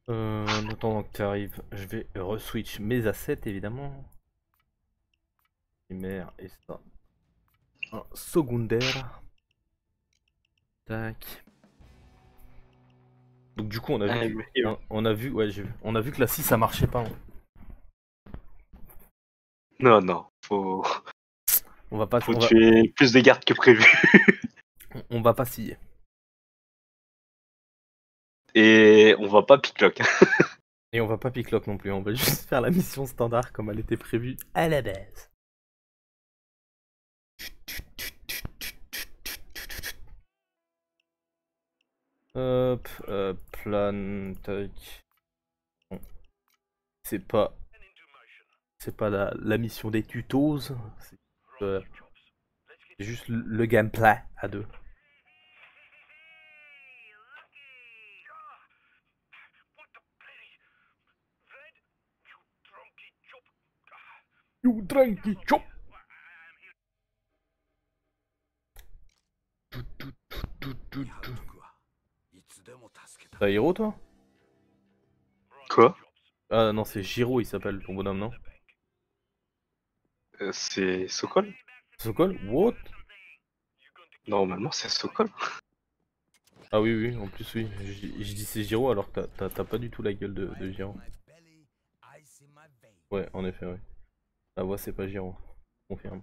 En attendant que tu arrives, je vais re-switch mes assets évidemment. Primaire et ça. Un secondaire. Tac. Donc du coup on a vu que, I'm here. on a vu, ouais j'ai vu. On a vu que la 6 ça marchait pas, hein. Non, non, faut, On va pas, faut tuer plus de gardes que prévu. on va pas scier. Et on va pas picklock. Et on va pas picklock non plus. On va juste faire la mission standard comme elle était prévue à la base. Hop, plan, tac. Bon, c'est pas, c'est pas la mission des tutos. Euh, c'est juste le gameplay à deux. You drunky chop. T'as Hiro toi? Quoi? Ah non, c'est Giro il s'appelle ton bonhomme, non? C'est Sokol? Sokol? What? Normalement, c'est Sokol. Ah oui, oui, en plus oui. Je dis c'est Giro alors que t'as pas du tout la gueule de Giro. Ouais, en effet, ouais. La voix c'est pas Giro. Confirme.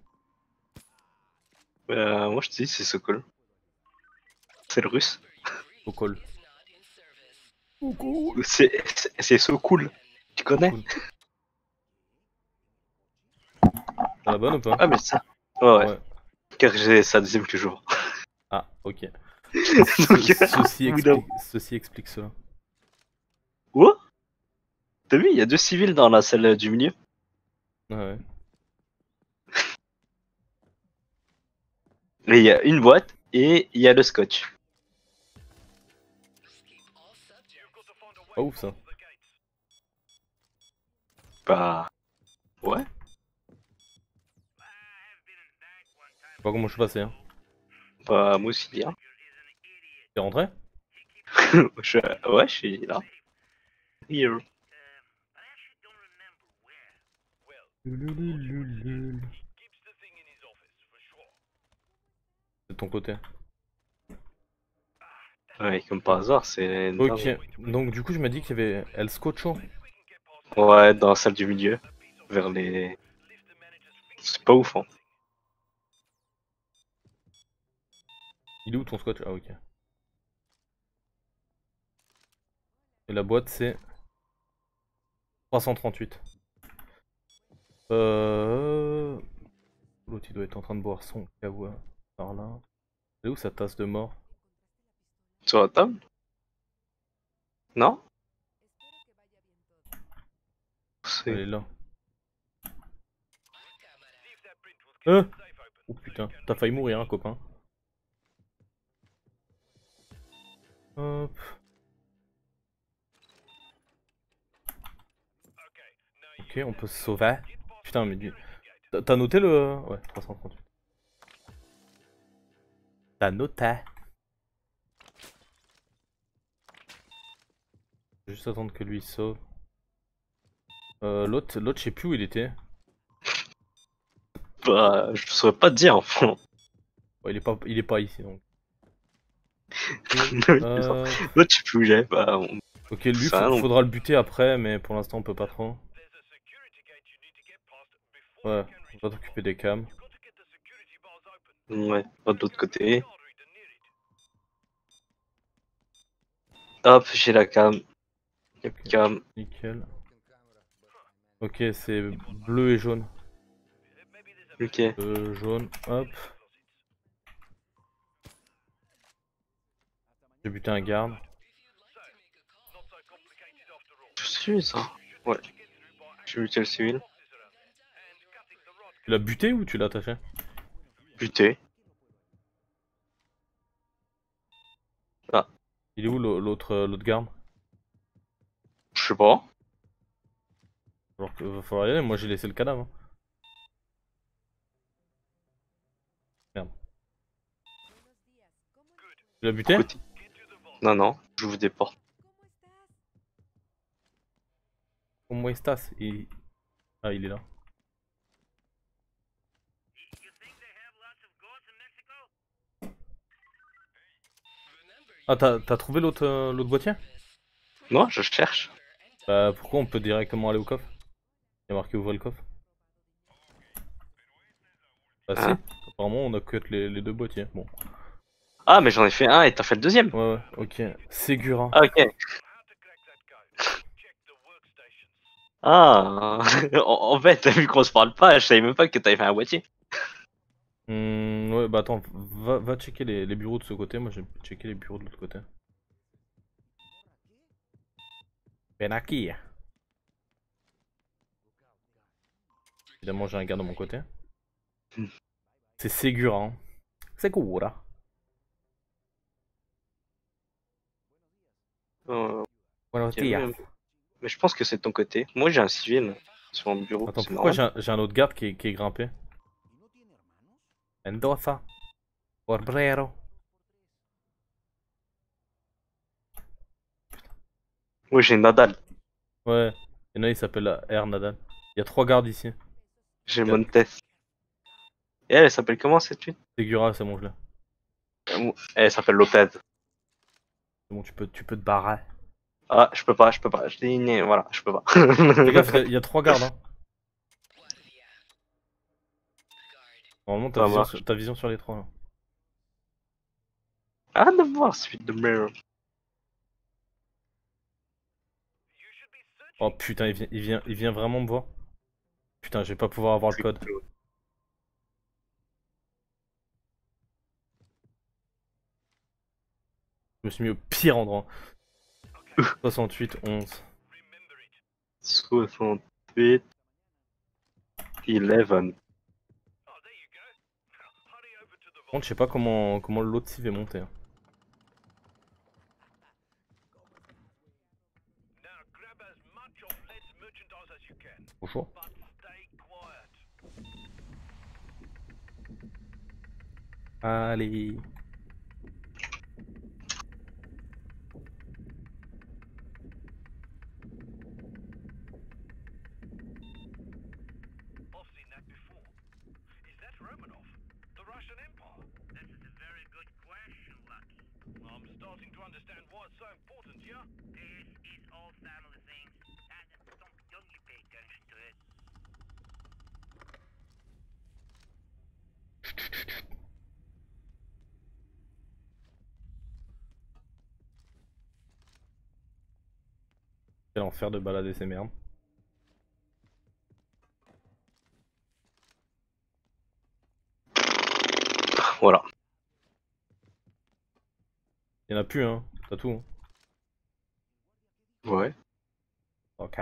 Moi, je te dis, c'est Sokol. C'est le russe. Sokol. Sokol. C'est so cool. Tu connais? Cool. T'as la bonne ou pas? Ah, mais ça. Ouais, ouais. Ouais. Car j'ai sa deuxième que jour. Ah, ok. Donc, Ceci explique cela. what? T'as vu, il y a deux civils dans la salle du milieu. Ah ouais. Et il y a une boîte et il y a le scotch. Pas ouf ça. Bah, ouais. Je sais pas comment je suis passé, hein. Bah, moi aussi, hein. T'es rentré? Ouais, je suis là. Here. C'est de ton côté. Ouais, comme par hasard, c'est une Ok. dingue. Donc du coup je m'as dit qu'il y avait El Scotcho. Ouais, dans la salle du milieu. Vers les. C'est pas ouf, hein. Il est où ton scotch? Ah ok. Et la boîte c'est 338. Euh... L'autre il doit être en train de boire son kawa par là. C'est où sa tasse de mort? Sur la table? Non? Elle C'est. est là. Hein? Oh putain, t'as failli mourir hein copain. Hop. Ok, on peut se sauver. Putain mais t'as noté le... Ouais, 338. T'as noté. Juste attendre que lui sauve. L'autre, je sais plus où il était. Bah, je saurais pas te dire, enfin. Ouais, il est pas ici donc. Oui, c'est ça. Euh... Moi, tu sais plus où j'ai. Bah, Ok, lui, ça, non. faudra le buter après, mais pour l'instant, on peut pas trop. Ouais, on va t'occuper des cams. Ouais, pas de l'autre côté. Hop, j'ai la cam. Yep, Ok, cam. nickel. Ok, c'est bleu et jaune. Ok. Jaune, hop. J'ai buté un garde. Je suis ça. Ouais. J'ai buté le civil. Tu l'as buté ou tu l'as attaché? Buté. Ah, Il est où l'autre garde? je sais pas. Alors que va falloir y aller, moi j'ai laissé le cadavre, hein. Merde. Tu l'as buté? Pourquoi t'es. Non, non, j'ouvre des portes. Comment estás? Ah, il est là. Ah, t'as trouvé l'autre boîtier? Non, je cherche. Bah, pourquoi on peut directement aller au coffre? Il y a marqué ouvrir le coffre. Bah, si. Hein? Apparemment, on a que les deux boîtiers. Bon. Ah, mais j'en ai fait un et t'as fait le deuxième. Ouais, ouais, ok. Ségura. Ah, ok. Ah, en fait, vu qu'on se parle pas, je savais même pas que t'avais fait un boîtier. Ouais, bah attends, va checker les bureaux de ce côté. Moi, j'ai checké les bureaux de l'autre côté. Benaki. Évidemment, j'ai un gars de mon côté. C'est Ségura. Hein. Segura. Buenos Ok, días. mais je pense que c'est de ton côté. Moi, j'ai un civil sur mon bureau, Attends, c'est pourquoi normal. j'ai un autre garde qui est grimpé? Mendoza. Obrero. Moi, j'ai Nadal, Ouais. Et là, il s'appelle R Nadal. Il y a 3 gardes ici. j'ai Y a- Montes. Et elle s'appelle comment cette fille? Ségura, c'est bon, je l'ai. Elle s'appelle Lopez. C'est bon, tu peux te barrer. Ah, je peux pas, je peux pas. Je dis, voilà, je peux pas. Fais gaffe, il y a 3 gardes. Hein. Normalement, Ça marche. t'as vision sur les 3. Là. Arrête de voir, suite de merde. Oh putain, il vient vraiment me voir. Putain, je vais pas pouvoir avoir le code. Je me suis mis au pire endroit. 68, 11. 68, 11. Par contre, je sais pas comment l'autre civ est monté. Hein. Bonjour. Allez. Quel enfer de balader ces merdes. Voilà. Y'en a plus, hein. T'as tout. Hein. Ouais. Ok.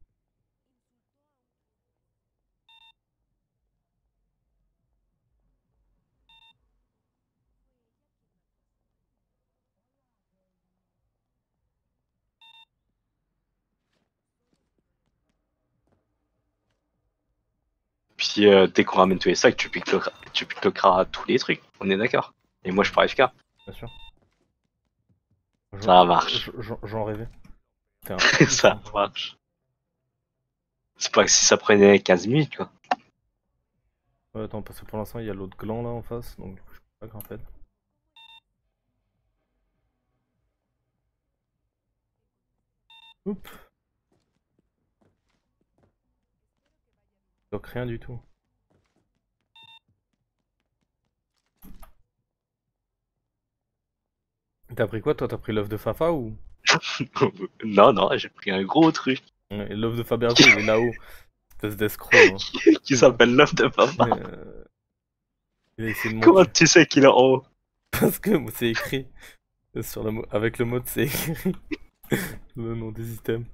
Puis dès qu'on ramène tous les sacs, tu pickloqueras tous les trucs. On est d'accord. Et moi, je ferai FK. Bien sûr. Ça marche. J'en rêvais. T'es un Ça putain. marche. C'est pas que si ça prenait 15 minutes, quoi. Ouais, attends, parce que pour l'instant, il y a l'autre gland là en face, donc du coup, je peux pas grimper. Oups. Donc rien du tout. T'as pris quoi toi? T'as pris l'œuf de Fafa ou? Non, non, j'ai pris un gros truc Ouais, l'œuf de Fabergé il est là-haut. Espèce d'escroc. Hein. qui s'appelle l'œuf de papa. Il a essayé de Comment mentir. tu sais qu'il est en haut? Parce que c'est écrit sur avec le mot c'est écrit le nom des items.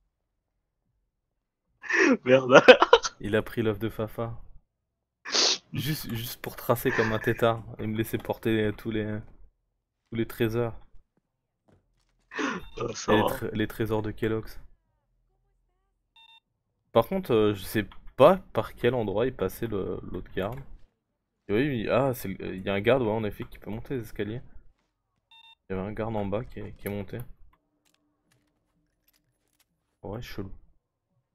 Merde. Il a pris l'œuf de Fafa. Juste pour tracer comme un tétard et me laisser porter tous les trésors. Oh, ça Et va. les trésors de Kellogg's. Par contre, je sais pas par quel endroit il passait l'autre garde. Et oui, ah, il y a un garde, ouais, en effet, qui peut monter les escaliers. Il y avait un garde en bas qui est monté. Ouais, chelou.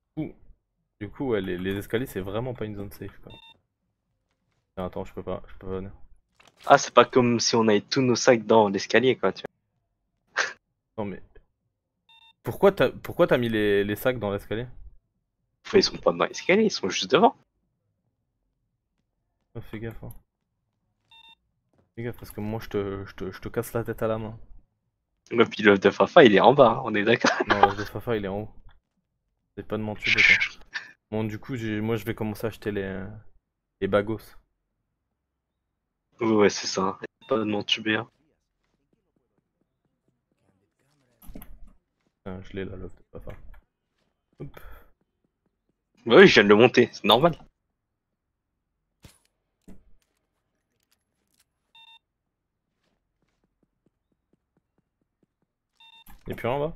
Ouh. Du coup, ouais, les escaliers, c'est vraiment pas une zone safe, quoi. Ah, attends, je peux pas venir. Ah, c'est pas comme si on avait tous nos sacs dans l'escalier, quoi, tu Non, mais pourquoi t'as mis les sacs dans l'escalier? vois. Ils sont pas dans l'escalier, ils sont juste devant. Oh, fais gaffe, hein. Fais gaffe, parce que moi, je te casse la tête à la main. Le pilote de Fafa, il est en bas, hein, on est d'accord. Non, l'œuf de Fafa, il est en haut. C'est pas de m'entuber, toi. Bon, du coup, moi, je vais commencer à acheter les bagos. Ouais, c'est ça. Pas de m'entuber, hein. Ah, je l'ai là, l'œuf de Fafa. Hop. Bah oui, je viens de le monter, c'est normal. Et puis en bas?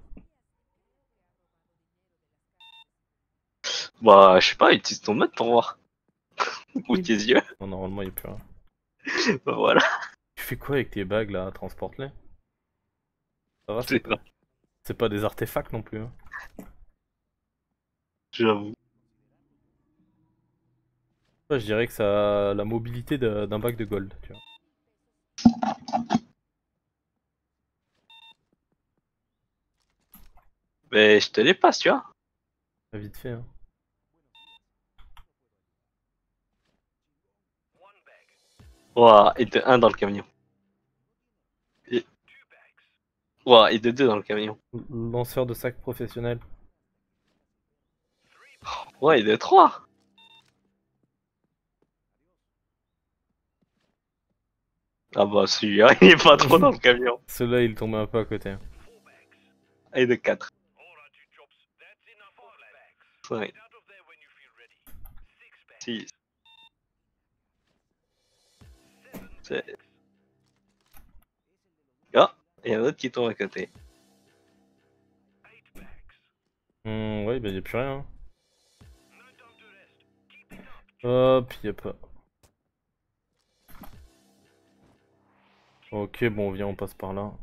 Bah, je sais pas, utilise ton mode pour voir. Ou tes yeux. Non, normalement, il y a plus rien. Bah voilà, Tu fais quoi avec tes bagues là? Transporte-les. Ça va, c'est ça. c'est pas des artefacts non plus, hein. J'avoue. Ouais, je dirais que ça a la mobilité d'un bac de gold, tu vois. Mais je te les passe, tu vois. Pas vite fait, hein. Ouah, et de un dans le camion. Et... Ouah, et de 2 dans le camion. Lanceur de sac professionnel. Ouais, et de 3. Ah bah celui-là, il est pas trop dans le camion. Celui-là, il tombait un peu à côté, hein. Et de 4. 5, 6, 7. Ah, il y a un autre qui tombe à côté. Ouais, bah y a plus rien, hein. Hop, y a pas. Ok, bon, viens, on passe par là.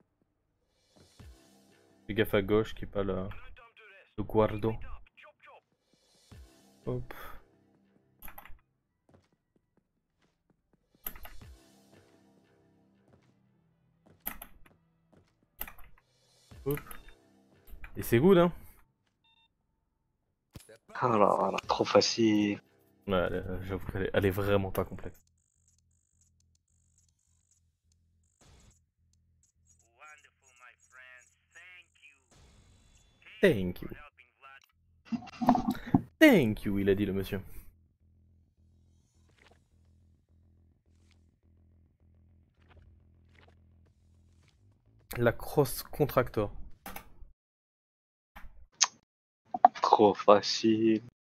Fais gaffe à gauche, qui est pas le guardo. Hop. Hop. Et c'est good, hein. Ah là là, trop facile. Ouais, j'avoue qu'elle est vraiment pas complexe. Thank you. Thank you, il a dit le monsieur. La cross contractor. Trop facile.